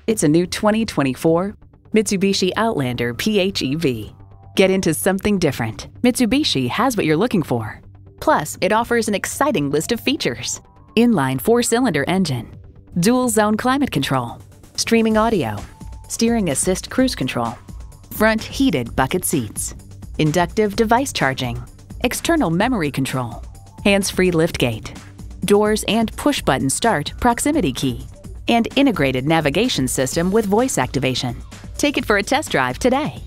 It's a new 2024 Mitsubishi Outlander PHEV. Get into something different. Mitsubishi has what you're looking for. Plus, it offers an exciting list of features. Inline 4-cylinder engine, dual-zone climate control, streaming audio, steering assist cruise control, front heated bucket seats, inductive device charging, external memory control, hands-free liftgate, doors and push-button start proximity key, and integrated navigation system with voice activation. Take it for a test drive today.